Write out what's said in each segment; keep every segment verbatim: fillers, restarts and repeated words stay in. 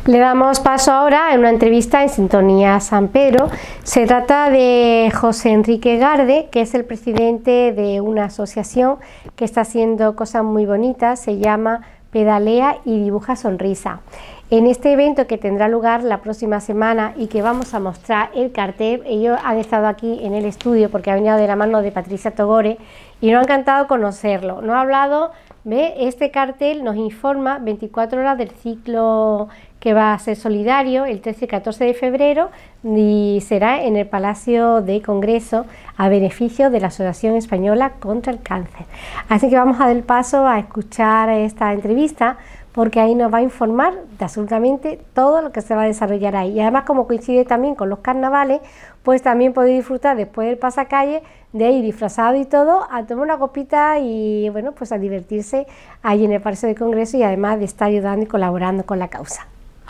Le damos paso ahora en una entrevista en Sintonía San Pedro. Se trata de José Enrique Garde, que es el presidente de una asociación que está haciendo cosas muy bonitas, se llama Pedalea y Dibuja Sonrisa. En este evento que tendrá lugar la próxima semana y que vamos a mostrar el cartel, ellos han estado aquí en el estudio porque ha venido de la mano de Patricia Togore y nos ha encantado conocerlo. Nos ha hablado, ¿ve? Este cartel nos informa veinticuatro horas del ciclo que va a ser solidario el trece y catorce de febrero y será en el Palacio de Congreso a beneficio de la Asociación Española contra el Cáncer. Así que vamos a dar el paso a escuchar esta entrevista porque ahí nos va a informar de absolutamente todo lo que se va a desarrollar ahí. Y además, como coincide también con los carnavales, pues también podéis disfrutar después del pasacalle de ir disfrazado y todo, a tomar una copita y bueno, pues a divertirse ahí en el Palacio de Congreso y además de estar ayudando y colaborando con la causa.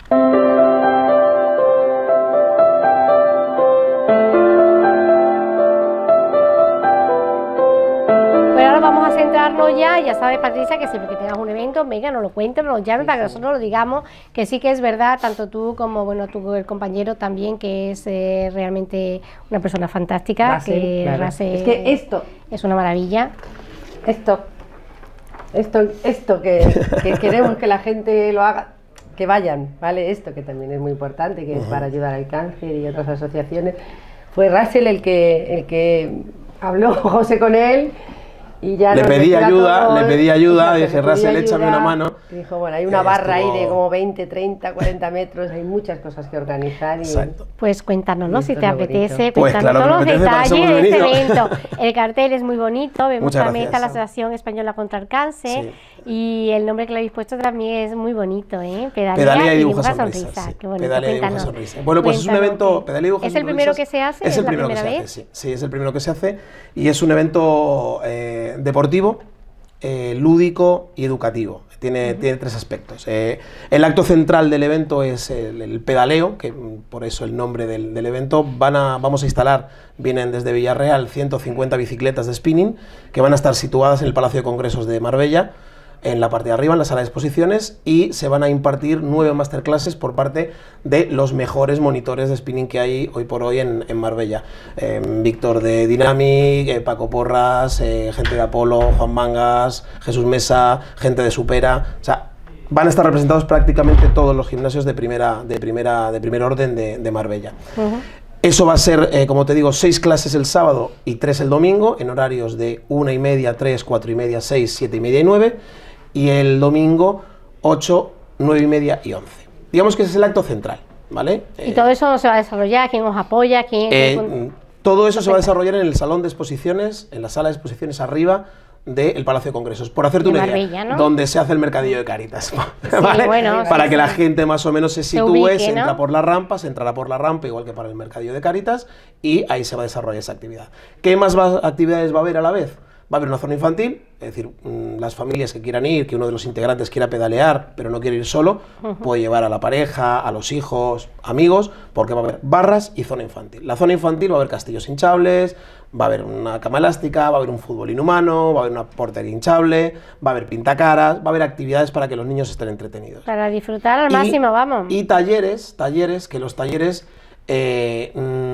Vamos a centrarnos ya, ya sabes, Patricia, que siempre que tengas un evento, venga, nos lo cuentes, nos lo llamen, sí, para que nosotros lo digamos, que sí que es verdad, tanto tú como bueno tú, el compañero también, que es eh, realmente una persona fantástica, Rase, que claro. Rase es que esto es una maravilla. Esto, esto, esto que, que queremos que la gente lo haga, que vayan, ¿vale? Esto que también es muy importante, que uh-huh. es para ayudar al cáncer y otras asociaciones. Fue Russell el que, el que habló José con él. Y ya le pedí ayuda, todo, le pedí ayuda, y dije, Russell, échame una mano. Y dijo, bueno, hay una barra estuvo... ahí de como veinte, treinta, cuarenta metros, hay muchas cosas que organizar. Y... Exacto. Pues cuéntanos, ¿no? Si te apetece, pues cuéntanos claro, todos los detalles de este evento. El El cartel es muy bonito, vemos Muchas también está la gracias. Asociación Española contra el Cáncer, sí. y el nombre que le habéis puesto también es muy bonito, ¿eh? Pedalea, Pedalea y Dibuja Sonrisa. sonrisa. Sí. Qué bonito, Pedalea y Dibuja Sonrisa. Bueno, pues cuéntanos, es un evento, Pedalea y Dibuja ¿es el primero que se hace? Es el primero que se hace, sí. Sí, es el primero que se hace y es un evento eh, deportivo, Eh, lúdico y educativo. Tiene, uh-huh. tiene tres aspectos. Eh, el acto central del evento es el, el pedaleo, que por eso el nombre del, del evento. Van a, vamos a instalar, vienen desde Villarreal, ciento cincuenta bicicletas de spinning que van a estar situadas en el Palacio de Congresos de Marbella, en la parte de arriba, en la sala de exposiciones, y se van a impartir nueve masterclasses por parte de los mejores monitores de spinning que hay hoy por hoy en, en Marbella. Eh, Víctor de Dynamic, eh, Paco Porras, eh, gente de Apolo, Juan Mangas, Jesús Mesa, gente de Supera, o sea, van a estar representados prácticamente todos los gimnasios de primera, de primera, de primer orden de, de Marbella. Uh-huh. Eso va a ser, eh, como te digo, seis clases el sábado y tres el domingo, en horarios de una y media, tres, cuatro y media, seis, siete y media y nueve, y el domingo ocho, nueve y media y once. Digamos que ese es el acto central, ¿vale? ¿Y eh, todo eso se va a desarrollar? ¿Quién os apoya? ¿Quién, eh, quién... Todo eso se va a desarrollar en el salón de exposiciones, en la sala de exposiciones arriba del Palacio de Congresos, por hacerte una idea, ¿no? Donde se hace el mercadillo de Cáritas, ¿vale? Sí, bueno, para sí, que sí. la gente más o menos se sitúe, se, ubique, se entra ¿no? por la rampa, se entrará por la rampa, igual que para el mercadillo de Cáritas, y ahí se va a desarrollar esa actividad. ¿Qué más va, actividades va a haber a la vez? Va a haber una zona infantil, es decir, mmm, las familias que quieran ir, que uno de los integrantes quiera pedalear, pero no quiere ir solo, uh-huh. puede llevar a la pareja, a los hijos, amigos, porque va a haber barras y zona infantil. La zona infantil va a haber castillos hinchables, va a haber una cama elástica, va a haber un fútbol inhumano, va a haber una portería hinchable, va a haber pintacaras, va a haber actividades para que los niños estén entretenidos. Para disfrutar al y, máximo, vamos. Y talleres, talleres, que los talleres eh,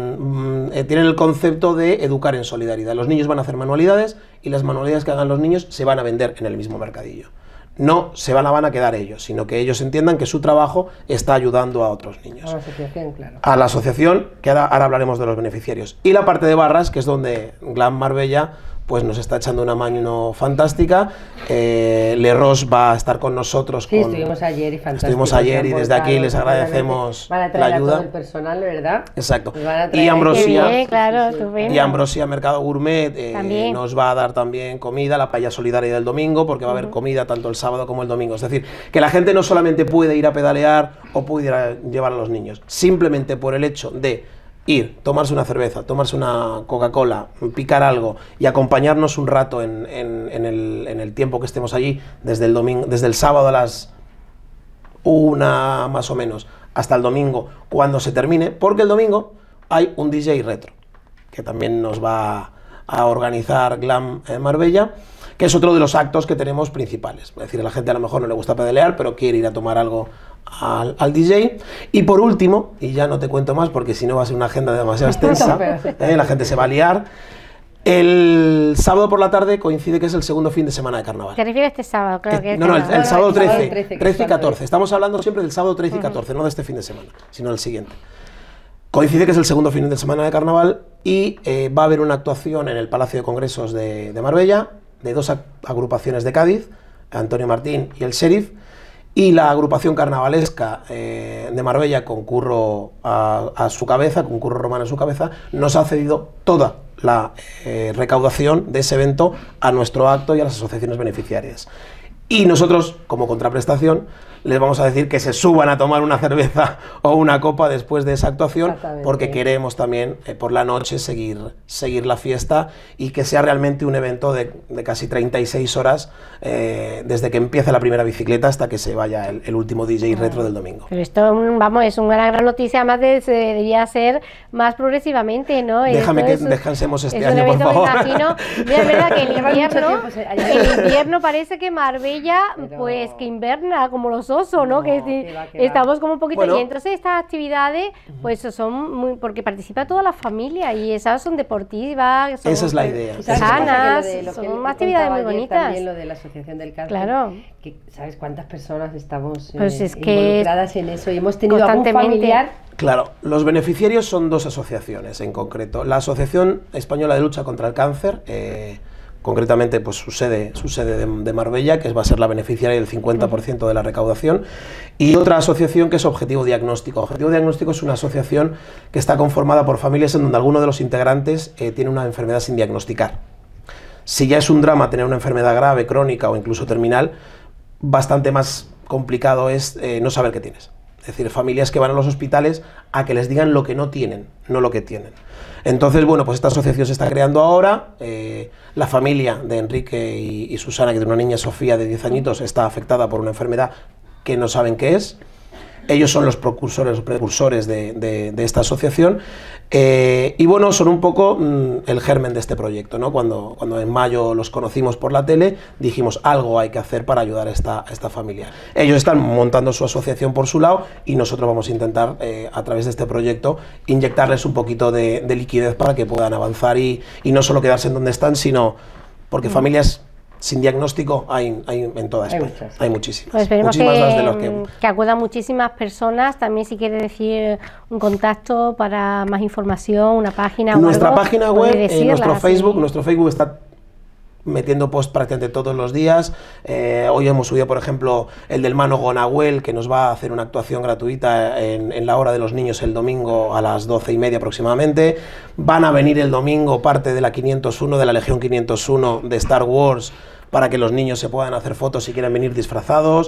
mm, eh, tienen el concepto de educar en solidaridad. Los niños van a hacer manualidades y las manualidades que hagan los niños se van a vender en el mismo mercadillo. No se van a, van a quedar ellos, sino que ellos entiendan que su trabajo está ayudando a otros niños. A la asociación, claro. A la asociación, que ahora, ahora hablaremos de los beneficiarios. Y la parte de barras, que es donde Glam Marbella pues nos está echando una mano fantástica. Eh, Le Ros va a estar con nosotros. Sí, con, estuvimos ayer y fantástico. Estuvimos ayer y desde aquí les agradecemos van a traer la ayuda. A todo el personal, ¿verdad? Exacto. Y Ambrosia, bien, claro, sí, sí. y Ambrosia Mercado Gourmet eh, nos va a dar también comida, la paella solidaria del domingo, porque va a haber uh-huh. comida tanto el sábado como el domingo. Es decir, que la gente no solamente puede ir a pedalear o puede ir a llevar a los niños, simplemente por el hecho de ir, tomarse una cerveza, tomarse una Coca-Cola, picar algo y acompañarnos un rato en, en, en, el, en el tiempo que estemos allí, desde el, domingo, desde el sábado a las una más o menos hasta el domingo cuando se termine, porque el domingo hay un D J retro que también nos va a organizar Glam Marbella, que es otro de los actos que tenemos principales. Es decir, a la gente a lo mejor no le gusta pedalear, pero quiere ir a tomar algo al, al D J. Y por último, y ya no te cuento más porque si no va a ser una agenda demasiado extensa, ¿eh? La gente se va a liar. El sábado por la tarde coincide que es el segundo fin de semana de carnaval. ¿Te refieres a este sábado? Creo que Eh, no, no, el, el no, sábado el sábado trece, trece, trece y que es catorce. Estamos hablando siempre del sábado trece y catorce, no de este fin de semana, sino del siguiente. Coincide que es el segundo fin de semana de carnaval y eh, va a haber una actuación en el Palacio de Congresos de, de Marbella, de dos agrupaciones de Cádiz, Antonio Martín y el Sheriff, y la agrupación carnavalesca eh, de Marbella, con Curro a, a su cabeza, con Curro Romano a su cabeza, nos ha cedido toda la eh, recaudación de ese evento a nuestro acto y a las asociaciones beneficiarias. Y nosotros, como contraprestación, les vamos a decir que se suban a tomar una cerveza o una copa después de esa actuación, porque queremos también eh, por la noche seguir, seguir la fiesta y que sea realmente un evento de, de casi treinta y seis horas, eh, desde que empieza la primera bicicleta hasta que se vaya el, el último D J retro del domingo. Pero esto, vamos, es una gran noticia, además de, se debería ser más progresivamente, ¿no? Déjame esto que es, descansemos este es año, por favor. Me imagino, mira, es verdad que el invierno, el invierno parece que Marbella, pero... pues que inverna como los osos, ¿no? no que, que, va, que estamos va. como un poquito, bueno, y entonces estas actividades pues son muy, porque participa toda la familia y esas son deportivas, son esa es la idea, sanas, lo lo son actividades muy bonitas. También lo de la Asociación del Cáncer, claro, que sabes cuántas personas estamos pues eh, es que involucradas en eso y hemos tenido algún familiar. Claro, los beneficiarios son dos asociaciones en concreto. La Asociación Española de Lucha contra el Cáncer, eh, concretamente pues su sede, su sede de, de Marbella, que va a ser la beneficiaria del cincuenta por ciento de la recaudación, y otra asociación que es Objetivo Diagnóstico. Objetivo Diagnóstico es una asociación que está conformada por familias en donde alguno de los integrantes eh, tiene una enfermedad sin diagnosticar. Si ya es un drama tener una enfermedad grave, crónica o incluso terminal, bastante más complicado es eh, no saber qué tienes. Es decir, familias que van a los hospitales a que les digan lo que no tienen, no lo que tienen. Entonces, bueno, pues esta asociación se está creando ahora. Eh, la familia de Enrique y, y Susana, que tiene una niña, Sofía, de diez añitos, está afectada por una enfermedad que no saben qué es. Ellos son los precursores, precursores de, de, de esta asociación. Eh, y bueno, son un poco mmm, el germen de este proyecto, ¿no? Cuando, cuando en mayo los conocimos por la tele, dijimos algo hay que hacer para ayudar a esta, a esta familia. Ellos están montando su asociación por su lado y nosotros vamos a intentar, eh, a través de este proyecto, inyectarles un poquito de, de liquidez para que puedan avanzar y, y no solo quedarse en donde están, sino porque mm. familias sin diagnóstico hay, hay en toda España, hay, hay muchísimas. Pues esperemos muchísimas que, más de los que... que acudan muchísimas personas. También si quiere decir un contacto para más información, una página o nuestra algo, página web, eh, nuestro Facebook, sí. nuestro Facebook está metiendo post prácticamente todos los días. Eh, hoy hemos subido, por ejemplo, el del Mano Gonahuel, que nos va a hacer una actuación gratuita en, en la hora de los niños el domingo a las doce y media aproximadamente. Van a venir el domingo parte de la quinientos uno, de la Legión quinientos uno de Star Wars, para que los niños se puedan hacer fotos si quieren venir disfrazados.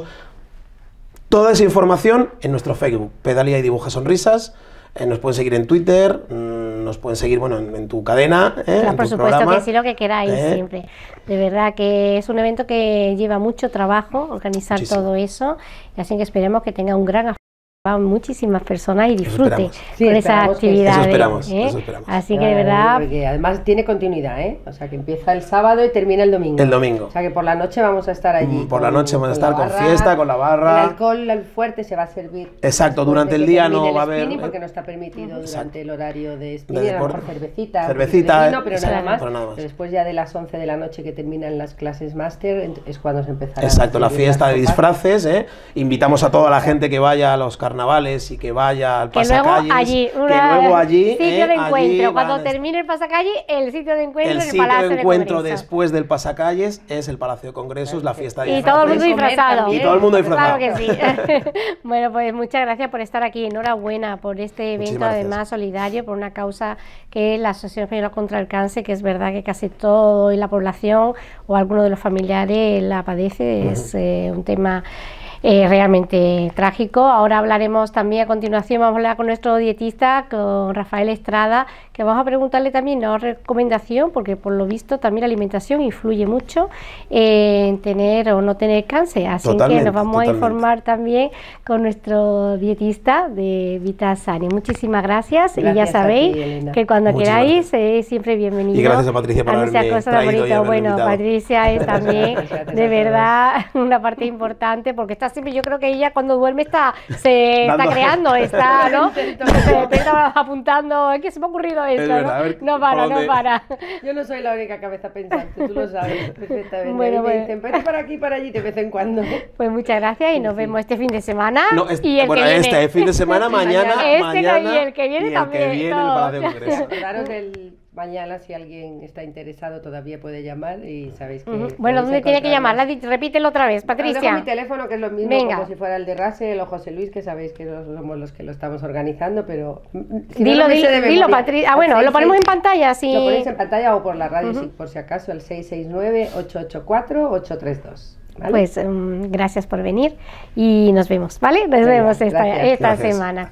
Toda esa información en nuestro Facebook, Pedalía y Dibuja Sonrisas. Eh, nos pueden seguir en Twitter, mmm, nos pueden seguir bueno, en, en tu cadena, eh, claro, en por tu supuesto programa. Que sí, lo que queráis eh. siempre. De verdad que es un evento que lleva mucho trabajo organizar Muchísimo. todo eso, y así que esperemos que tenga un gran muchísimas personas y disfrute sí, con esas actividades. Eso esperamos, ¿eh? eso esperamos. Así que de verdad. Porque además tiene continuidad, ¿eh? O sea que empieza el sábado y termina el domingo. El domingo. O sea que por la noche vamos a estar allí. Por con, la noche vamos a estar con, barra, con fiesta, con la barra. El alcohol el fuerte se va a servir. Exacto, durante el día no va a haber. Porque no está permitido Exacto. durante el horario de spinning, de a lo mejor cervecita. Cervecita, vino, pero, Exacto, nada más. pero nada más. Pero después ya de las once de la noche que terminan las clases máster es cuando se empezará. Exacto, la fiesta de disfraces, ¿eh? Invitamos a toda la gente que vaya a los carnavales y que vaya al pasacalles, que luego allí, una, que luego allí sitio eh, de encuentro, cuando van, termine el pasacalles, el sitio de encuentro el en el sitio Palacio de encuentro de después del pasacalles es el Palacio de Congresos, la fiesta de y todo el mundo disfrazado. Y todo el mundo disfrazado. Claro que sí. Bueno, pues muchas gracias por estar aquí, enhorabuena por este evento, Muchísimas además gracias. solidario, por una causa que es la Asociación Española contra el Cáncer, que es verdad que casi todo y la población o alguno de los familiares la padece, uh-huh. es eh, un tema Eh, realmente trágico. Ahora hablaremos también a continuación, vamos a hablar con nuestro dietista, con Rafael Estrada, que vamos a preguntarle también una recomendación, porque por lo visto también la alimentación influye mucho en tener o no tener cáncer, así totalmente, que nos vamos totalmente. a informar también con nuestro dietista de VitaSani. Muchísimas gracias, gracias y ya sabéis ti, que cuando Muchas queráis eh, siempre bienvenido. Y gracias a Patricia por a haberme cosas traído y haberme Bueno, invitado. Patricia es también de verdad una parte importante, porque está está siempre, yo creo que ella cuando duerme está, se está Dando- creando, está, ¿no? Se está apuntando, es que se me ha ocurrido esto, verdad, ¿no? a ver, No para, ¿por no dónde? para. Yo no soy la única cabeza pensante, tú lo sabes perfectamente. Bueno, a mí me bueno. dicen, vete para aquí, para allí de vez en cuando. Pues muchas gracias y nos vemos este fin de semana No, es- y el bueno, que viene. este fin de semana, mañana, Este mañana y el que viene y el también, que viene en el todo. Palacio de Congreso. Acordaros del mañana, si alguien está interesado todavía puede llamar y sabéis que... Ujú. podéis Bueno, ¿dónde tiene que llamar? encontrarnos. La di- Repítelo otra vez, Os dejo Patricia. mi teléfono, que es lo mismo Venga. como si fuera el de Russell o José Luis, que sabéis que no somos los que lo estamos organizando, pero... mm, si no, Dilo, no me sé de dilo, dilo, memoria. Patricia. Ah, Al bueno, lo seis ponemos en seis pantalla, sí. Lo ponéis en pantalla o por la radio, Ujú. si, por si acaso, el seis seis nueve, ocho ocho cuatro, ocho tres dos. ¿Vale? Pues um, gracias por venir y nos vemos, ¿vale? Nos Venga, vemos esta, gracias. esta Gracias. semana.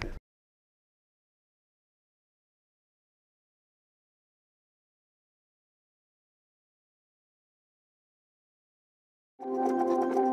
Thank you.